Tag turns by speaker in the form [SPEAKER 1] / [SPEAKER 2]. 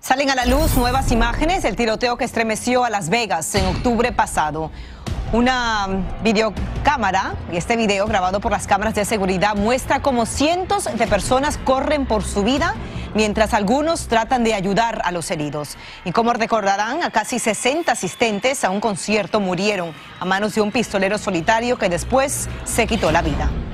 [SPEAKER 1] Salen a la luz nuevas imágenes del tiroteo que estremeció a Las Vegas en octubre pasado. Una videocámara, y este video grabado por las cámaras de seguridad, muestra cómo cientos de personas corren por su vida mientras algunos tratan de ayudar a los heridos. Y como recordarán, a casi 60 asistentes a un concierto murieron a manos de un pistolero solitario que después se quitó la vida.